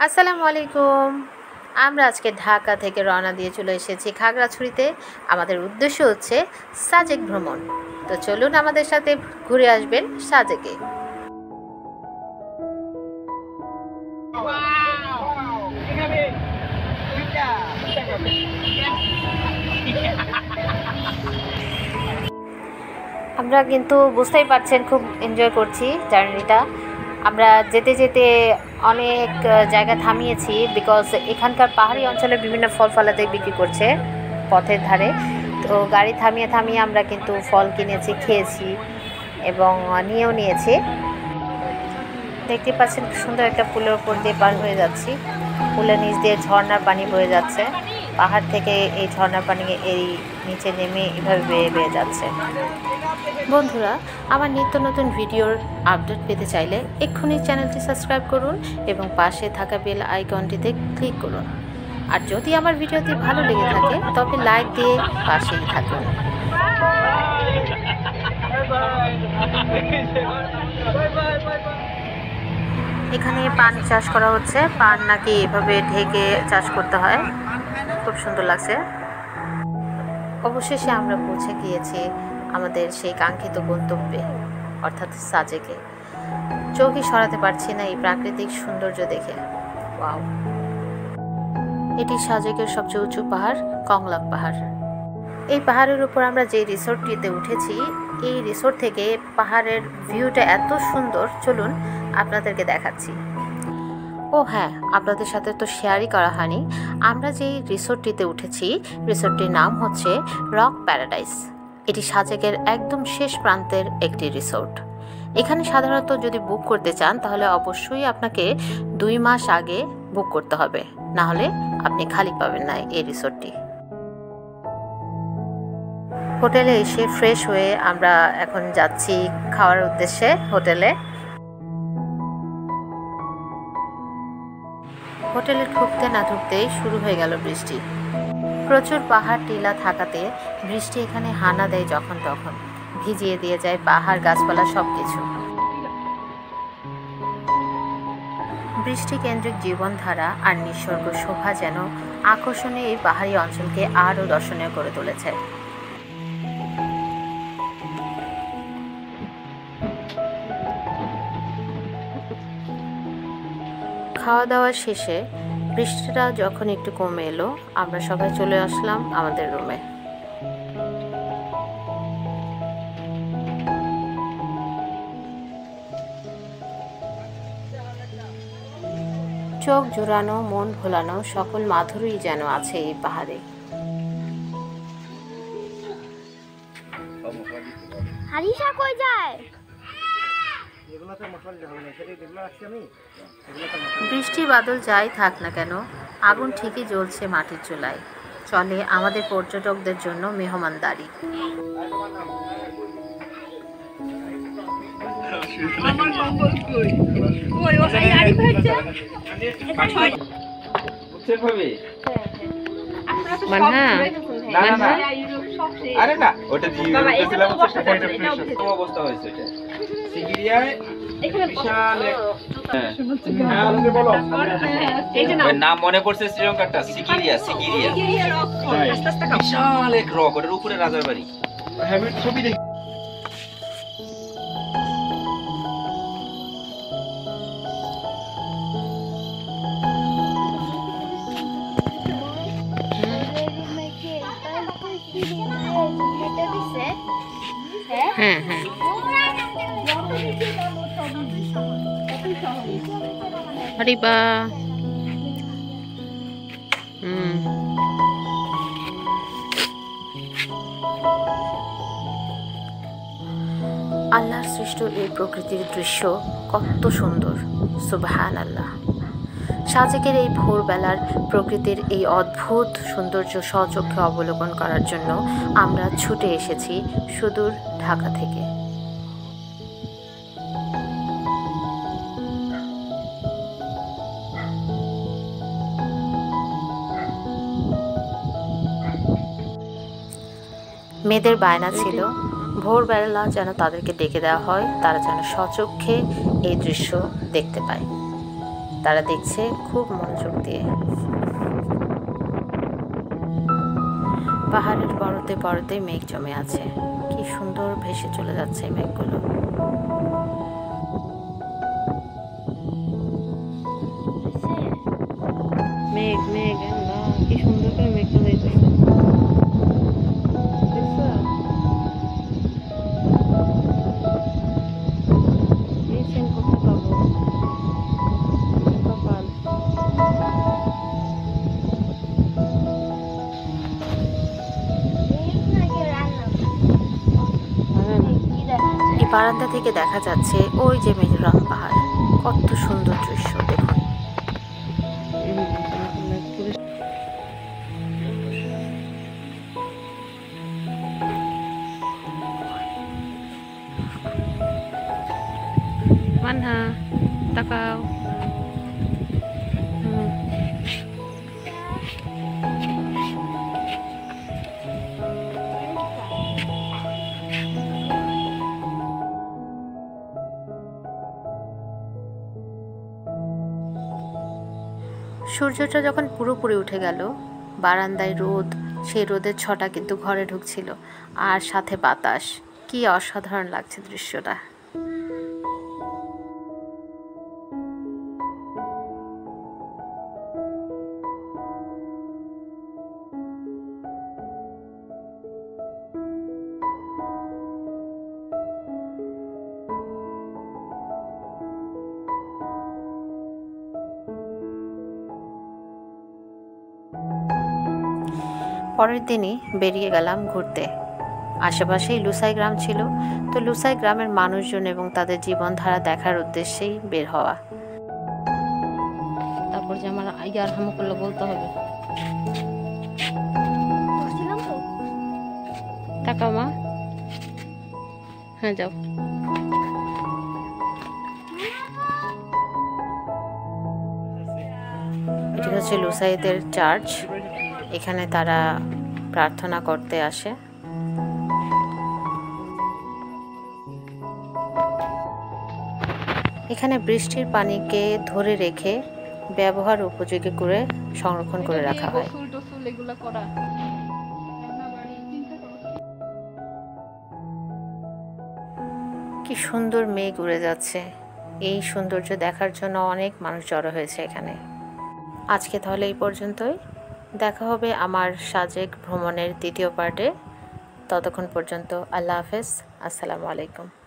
আসসালামু আলাইকুম। আমরা আজকে ঢাকা থেকে রওনা দিয়ে চলে এসেছি খাগড়াছড়িতে। আমাদের উদ্দেশ্য হচ্ছে সাজেক ভ্রমণ। তো চলুন আমাদের সাথে ঘুরে আসবেন সাজেকে। আমরা কিন্তু বুঝতেই পারছেন খুব এনজয় করছি জার্নিটা। আমরা যেতে যেতে অনেক জায়গা থামিয়েছি, বিকজ এখানকার পাহাড়ি অঞ্চলের বিভিন্ন ফল ফলাতে বিক্রি করছে পথের ধারে। তো গাড়ি থামিয়ে থামিয়ে আমরা কিন্তু ফল কিনেছি, খেয়েছি এবং নিয়েও নিয়েছি। দেখতে পাচ্ছেন সুন্দর একটা পুলের উপর দিয়ে পার হয়ে যাচ্ছি। পুলের নিচ দিয়ে ঝর্ণার পানি বয়ে যাচ্ছে। পাহাড় থেকে এই ঝর্ণার পানি এই নিচে নেমে এভাবে বেয়ে বেয়ে যাচ্ছে। বন্ধুরা, আমার নিত্য নতুন ভিডিওর আপডেট পেতে চাইলে এক্ষুনি চ্যানেলটি সাবস্ক্রাইব করুন এবং পাশে থাকা বেল আইকনটিতে ক্লিক করুন। আর যদি আমার ভিডিওটি ভালো লেগে থাকে তবে লাইক দিয়ে পাশেই থাকুন। এখানে পান চাষ করা হচ্ছে। পান নাকি এভাবে ঢেকে চাষ করতে হয়, খুব সুন্দর লাগছে। অবশেষে আমরা পৌঁছে গিয়েছি আমাদের সেই কাঙ্ক্ষিত গন্তব্যে, অর্থাৎ সাজেকে। চোখই সরাতে পারছি না এই প্রাকৃতিক সৌন্দর্য দেখে। ওয়াও! এটি সাজেকের সবচেয়ে উঁচু পাহাড়, কংলাক পাহাড়। এই পাহাড়ের উপর আমরা যে রিসোর্টটিতে উঠেছি, এই রিসোর্ট থেকে পাহাড়ের ভিউটা এত সুন্দর, চলুন আপনাদেরকে দেখাচ্ছি। ও হ্যাঁ, আপনাদের সাথে তো শেয়ারই করা হয়নি, আমরা যেই রিসোর্টটিতে উঠেছি রিসোর্টটির নাম হচ্ছে রক প্যারাডাইস। এটি সাজেকের একদম শেষ প্রান্তের একটি রিসোর্ট। এখানে সাধারণত যদি বুক করতে চান তাহলে অবশ্যই আপনাকে 2 মাস আগে বুক করতে হবে, না হলে আপনি খালি পাবেন না এই রিসোর্টটি। হোটেলে এসে ফ্রেশ হয়ে আমরা এখন যাচ্ছি খাওয়ার উদ্দেশ্যে হোটেলে। হোটেলে ঢুকতে না ঢুকতেই শুরু হয়ে গেল বৃষ্টি। প্রচুর পাহাড় টিলা থাকাতে বৃষ্টি এখানে হানা দেয় যখন তখন, ভিজিয়ে দিয়ে যায় পাহাড় গাছপালা সব কিছু। বৃষ্টি কেন্দ্রিক জীবনধারা আর নিসর্গ শোভা যেন আকর্ষণীয় এই পাহাড়ি অঞ্চলকে আরও দর্শনীয় করে তুলেছে। খাওয়া দাওয়া শেষে বৃষ্টিটা যখন একটু কমে এলো, আমরা সবাই চলে আসলাম আমাদের রুমে। চোখ জোড়ানো, মন ভোলানো সকল মাধুরী যেন আছে এই পাহাড়ে। হারিসা কই যায়? বৃষ্টি বাদল যাই থাক না কেন, আগুন ঠিকই জ্বলছে মাটির চুলায়। চলে আমাদের পর্যটকদের জন্য মেহমানদারি। নাম মনে পড়ছে শ্রীলঙ্কারটা, সিকিরিয়া। বিশাল এক রক, ওটার উপরে রাজার বাড়ি। ছবি দেখি। হ্যাঁ হ্যাঁ, হরিবা। আল্লাহর সৃষ্ট এই প্রকৃতির দৃশ্য কত সুন্দর, সুবহানাল্লাহ। সাজেকের এই ভোরবেলার প্রকৃতির এই অদ্ভুত সৌন্দর্য স্বচক্ষে অবলোকন করার জন্য আমরা ছুটে এসেছি সুদূর ঢাকা থেকে। মেয়েদের বায়না ছিল ভোরবেলা যেন তাদেরকে ডেকে দেওয়া হয়, তারা যেন স্বচক্ষে এই দৃশ্য দেখতে পায়। তারা দেখছে খুব মনোযোগ দিয়ে। পাহাড়ের পরতে পরতে মেঘ জমে আছে, কি সুন্দর ভেসে চলে যাচ্ছে এই মেঘগুলো। মেঘ মেঘ আল্লাহ, কি সুন্দর করে মেঘটা যাইতেছে। এই সেন কোথায় পাবো? কপাল। এই বারান্দা থেকে দেখা যাচ্ছে ওই যে মিজোরাম পাহাড়, কত সুন্দর দৃশ্য দেখুন। মানহা তাকাও। সূর্যটা যখন পুরোপুরি উঠে গেল, বারান্দায় রোদ, সেই রোদের ছটা কিন্তু ঘরে ঢুকছিল, আর সাথে বাতাস। কি অসাধারণ লাগছে দৃশ্যটা। পরের দিনই বেরিয়ে গেলাম ঘুরতে। আশেপাশেই লুসাই গ্রাম ছিল, তো লুসাই গ্রামের মানুষজন এবং তাদের জীবনধারা দেখার উদ্দেশ্যেই বের হওয়া। তারপর যে আমার ইয়ার হামুকুল্লা বলতে হবে। তাকাও মা, হ্যাঁ যাও। এটি হচ্ছে লুসাইদের চার্চ, এখানে তারা প্রার্থনা করতে আসে। এখানে বৃষ্টির পানিকে ধরে রেখে ব্যবহার উপযোগী করে সংরক্ষণ করে রাখা হয়। কি সুন্দর মেঘ উড়ে যাচ্ছে। এই সৌন্দর্য দেখার জন্য অনেক মানুষ জড়ো হয়েছে এখানে। আজকে তাহলে এই পর্যন্তই। দেখা হবে আমার সাজেক ভ্রমণের দ্বিতীয় পার্টে। ততক্ষণ পর্যন্ত আল্লাহ হাফেজ, আসসালামু আলাইকুম।